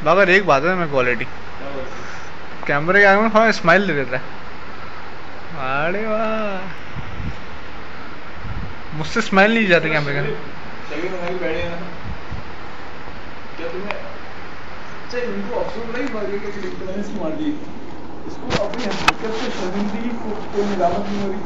मगर एक बात है मैं क्वालिटी कैमरे के आगे में थोड़ा स्माइल दे देता है। अरे वाह, मुझसे स्माइल नहीं जाती कैमरे के। क्या तुम्हें अच्छा इनको अफसोस नहीं हुआ कि मैंने मार दी इसको अपनी हकीकत से शर्मिंदगी को कोई मिलावट नहीं हो रही।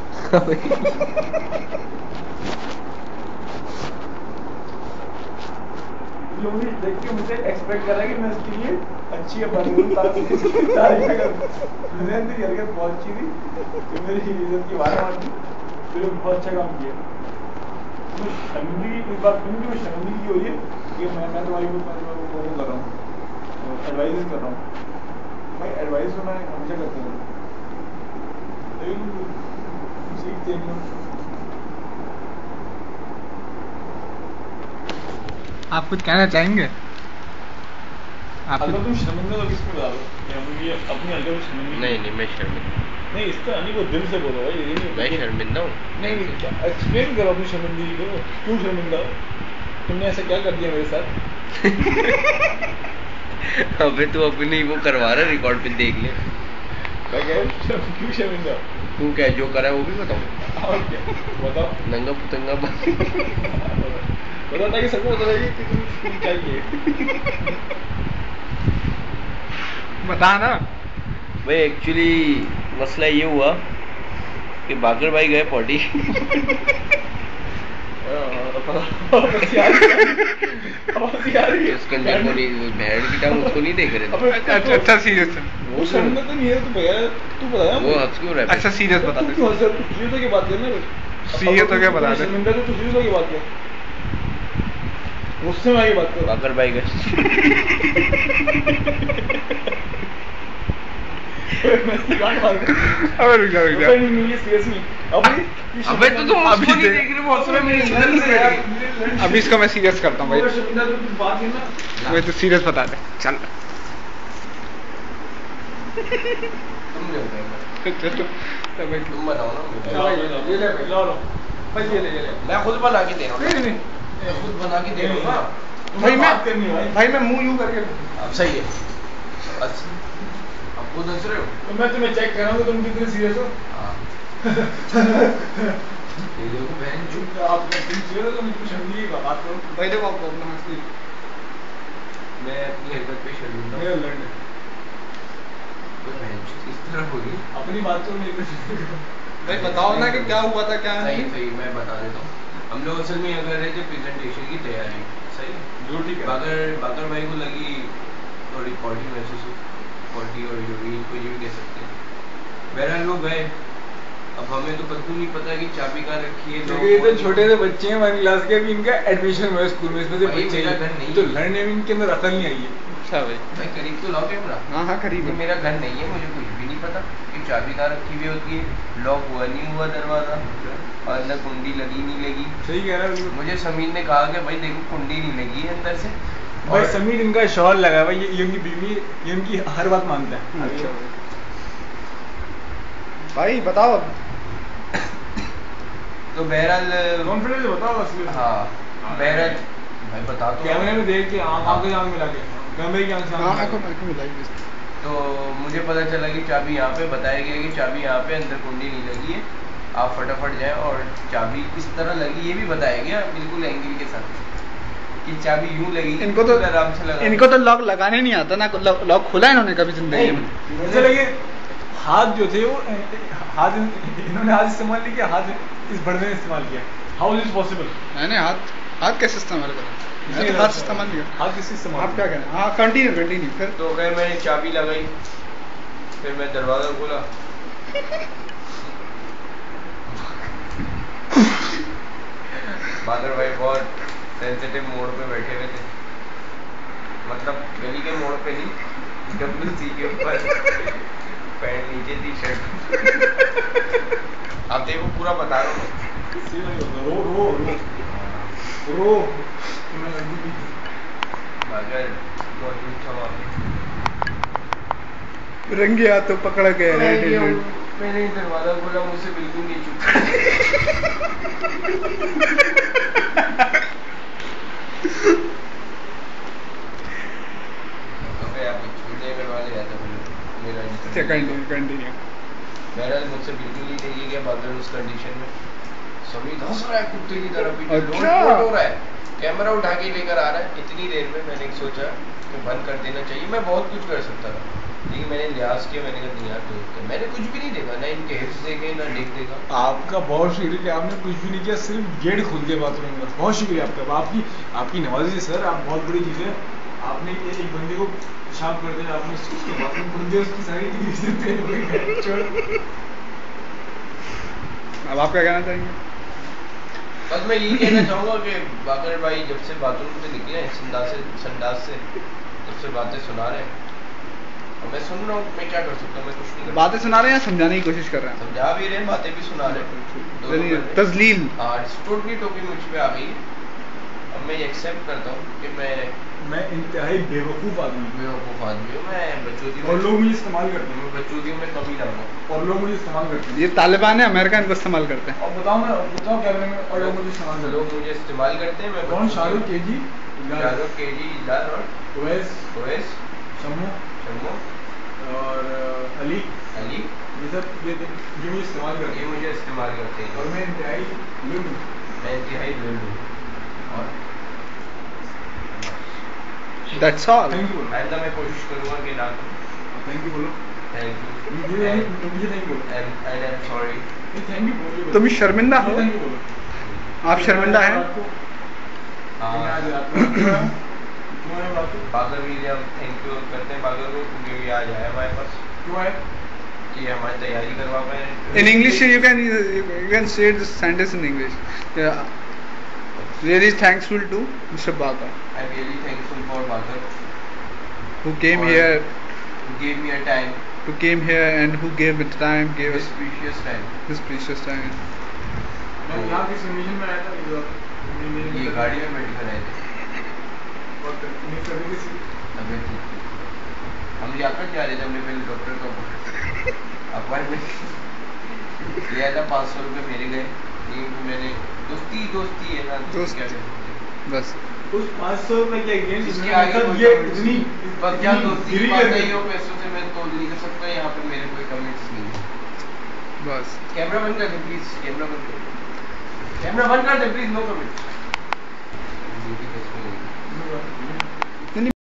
लोग देख के मुझे एक्सपेक्ट कर रहा है कि मैं इसके लिए अच्छी तारीफ करूं। मैंने तेरी हरकत बहुत अच्छी थी कि मेरी इज्जत की बात मान दी, फिर बहुत अच्छा काम किया। शर्मिंदगी इस बात में शर्मिंदगी हो रही है कि मैं तुम्हारी वो कर रहा हूँ, एडवाइस कर रहा हूँ भाई। एडवाइस तो मैं हमेशा करता हूँ, लेकिन सीखते हैं। आप कुछ कहना चाहेंगे? अगर तुम शर्मिंदा तो किसको बता दो मुझे अपनी हरकत में शर्मिंदा? नहीं मैं शर्मिंदा नहीं, इसका नहीं, वो दिल से बोलो भाई। ये नहीं मैं शर्मिंदा हूँ। नहीं, एक्सप्लेन करो अपनी शर्मिंदगी को, क्यों शर्मिंदा हो? तुमने ऐसा क्या कर दिया मेरे साथ? अबे तू अपनी वो करवा रहा है, रिकॉर्ड पे देख ले। क्यों शर्मिंदा? तू क्या जो करा है वो भी बताओ। और क्या बताओ? नंगा पुतंगा बताओ ताकि सबको पता लगे कि तुम क्या किए। बता ना भाई। एक्चुअली मसला ये हुआ कि बाकर भाई गए पॉटी। इसके अंदर को नहीं, भेड़ की टांग उसको नहीं देख रहे थे। अच्छा सीरियस है वो शर्मिंदा तो नहीं है, तू भैया तू बताया वो हंस क्यों रहा है? अच्छा सीरियस बता दे, सीरियस होके बात करना। सीरियस होके बता दे। शर्मिंदा तो सीरियस होके बात कर, मुझसे आगे बात करो। बाकर भाई गए अबे तो तुम उसको नहीं देख रहे, अभी इसको मैं सीरियस करता हूँ भाई। मैं तो सीरियस बता दे चल। तुम बताओ ना। मैं खुद बना के दे रहा हूँ, खुद बना के दे रहा हूँ ना भाई मैं मुंह यूं करके। अब सही है। अब खुद हंस रहे हो तो मैं तुम्हें चेक कर रहा हूँ तुम कितने सीरियस हो। ये देखो बहन चुप। आप सीरियस हो तो मुझे शर्मिंदगी की बात करो। भाई देखो आपको अपना हंसती मैं अपनी हरकत पे शर्मिंदा हूँ। तो बहन इस तरह होगी अपनी बात तो नहीं। भाई बताओ ना कि क्या हुआ था क्या नहीं। सही मैं बता देता हूँ। हम लोग असल में अगर रहे थे प्रेजेंटेशन की तैयारी। सही जो ठीक है। बाकर भाई को लगी थोड़ी पॉटी महसूस हुई, पॉटी और यूरिन को ये भी कह सकते हैं। बहरहाल लोग गए। अब हमें तो कभी नहीं पता कि चाबी कहाँ रखी है। ये तो छोटे से बच्चे हैं 1 क्लास के, भी इनका एडमिशन हुआ स्कूल में, इसमें से बच्चे मेरा घर नहीं तो लड़ने में इनके अंदर अकल नहीं आई है। अच्छा भाई करीब तो लाओ कैमरा। हाँ करीब है। मेरा घर नहीं है, मुझे कुछ भी नहीं पता कि चाबी कहाँ रखी हुई होती है, लॉक हुआ नहीं हुआ दरवाजा, और अंदर कुंडी लगी नहीं लगी। सही कह रहा है। मुझे समीर ने कहा कि भाई देखो कुंडी नहीं लगी है अंदर से। भाई समीर इनका शौहर लगा है भाई, ये उनकी बीवी, ये उनकी हर बात मानता है। अच्छा भाई बताओ। तो बहरहाल कॉन्फिडेंस बताओ असली। हाँ बहरहाल भाई बता तो। कैमरे में देख के आंखों से आंख मिला के, कैमरे की आंख से आंख मिलाई। तो मुझे पता चला कि चाबी यहाँ पे, बताया गया कि चाबी यहाँ पे, अंदर कुंडी नहीं लगी है, आप फटाफट जाएं। और चाबी किस तरह लगी ये भी बताया गया बिल्कुल एंगल के साथ कि चाबी यूं लगी। इनको तो आराम से लगा, इनको तो लॉक लगाने नहीं आता ना, लॉक खोला इन्होंने कभी जिंदगी में। मुझे लगे हाथ जो थे वो हाथ इन्होंने हाथ इस्तेमाल नहीं किया, हाथ इस बड़े ने इस्तेमाल किया। How is possible? मैंने हाथ कैसे इस्तेमाल करा? मैंने तो हाथ इस्तेमाल किया। हाथ किसी इस्तेमाल? आप क्या कहना? हाँ कंटिन्यू फिर। तो खैर मैंने चाबी लगाई, फिर मैं दरवाजा खोला। बादर भाई बहुत सेंसिटिव मोड पे बैठे हुए थे, मतलब गली के मोड़ पे नहीं, WC के ऊपर, पैंट नीचे थी, शर्ट। आप देखो पूरा बता रहा हूँ। रो अगर रंगे हाथों पकड़ा गया। मैंने दरवाजा खोला, मुझसे बिल्कुल नहीं चुप। तय करवा ले जाता मेरा अच्छा कंटिन्यू। बहरहाल मुझसे बिल्कुल ही नहीं गया बादल उस कंडीशन में। सभी धंस रहा है कुत्ते की तरह पीछे, अच्छा। लोट हो रहा है, कैमरा उठा के लेकर आ रहा है। इतनी देर में मैंने सोचा कि बंद कर देना चाहिए, मैं बहुत कुछ कर सकता था, लेकिन मैंने लिहाज किया। मैंने कहा नहीं यार दोस्त है, मैंने कुछ भी नहीं देखा, ना इनके हिप्स देखे ना डेक देखा। आपका बहुत शुक्रिया कि आपने कुछ भी नहीं किया, सिर्फ गेट खुल गया बाथरूम में। बहुत शुक्रिया आपका, आपकी नवाजी है सर। आप बहुत बड़ी चीज़ है। आपने एक बंदे को पेशाब कर दिया, आपने उसके बाथरूम खोल दिया, उसकी सारी छोड़। अब आप क्या कहना चाहेंगे? बस मैं यही कहना चाहूँगा कि बाकर भाई जब से बाथरूम से निकले संडास से तब से बातें सुना रहे हैं, और मैं सुन रहा हूँ। मैं क्या कर सकता हूँ? मैं कुछ नहीं कर बातें सुना रहे हैं या समझाने की कोशिश कर रहे हैं? समझा भी रहे हैं, बातें भी सुना रहे हैं। तजलील। हाँ, टोटली टोपी मुझ पे आ गई है। अब मैं ये एक्सेप्ट करता हूँ कि मैं इंतहाई बेवकूफ़ आदमी हूँ। बेवकूफ़ आदमी हूँ। मैं बचौती और लोग मुझे इस्तेमाल करते हैं। मैं बचौतियों में कमी लाऊंगा। और लोग मुझे इस्तेमाल करते हैं। ये तालिबान है, अमेरिका इनको इस्तेमाल करते हैं। और बताओ कैमरे में, और लोग मुझे इस्तेमाल करते हैं। लोग मुझे इस्तेमाल करते हैं। मैं कौन? शाहरुख केजी, इलाल और ओवैस, शम्मू और अली। ये सब ये मुझे इस्तेमाल करते ये हैं। मुझे इस्तेमाल करते हैं और मैं इंतहाई लुल हूँ। मैं इंतहाई लुल हूँ। और That's all. थैंक यू बोलो। आइंदा मैं कोशिश करूँगा कि ना करूँ। थैंक यू बोलो। थैंक यू मुझे थैंक यू बोलो। And I am sorry. Thank you बोलो। तुम शर्मिंदा हो? थैंक यू बोलो। आप शर्मिंदा हैं? बागर भी हम थैंक यू करते हैं बागर को, क्योंकि ये आज आया हमारे पास क्यों आए? कि हमारी तैयारी करवा पाए। In English, you can say this sentence in English. Yeah. Really thankful to Mr. Bakar, I am really thankful for Bagar who came here, who gave me a time, and who gave it time, gave this us precious time. this precious time. मैं यहाँ किस mission में आया था? ये गाड़ी में बैठ कर आए थे। तबीयत ठीक थी। हम लियाकत जा रहे थे, हमने पहले डॉक्टर का अपॉइंटमेंट लिया था। 500 रुपये मेरे गए, लेकिन मैंने दोस्ती है ना, दोस्त। क्या कहते हैं। उस 500 रुपए के अगेंस्ट इसके आगे कोई ये comments इतनी नहीं। बस क्या दोस्ती की गिरी बात करके- नहीं हो, पैसों से मैं तोल नहीं कर सकता। यहाँ पे मेरे कोई कमेंट्स नहीं है। बस। कैमरा बंद कर दे प्लीज, कैमरा बंद कर दे, कैमरा बंद कर दे प्लीज, नो कमेंट्स।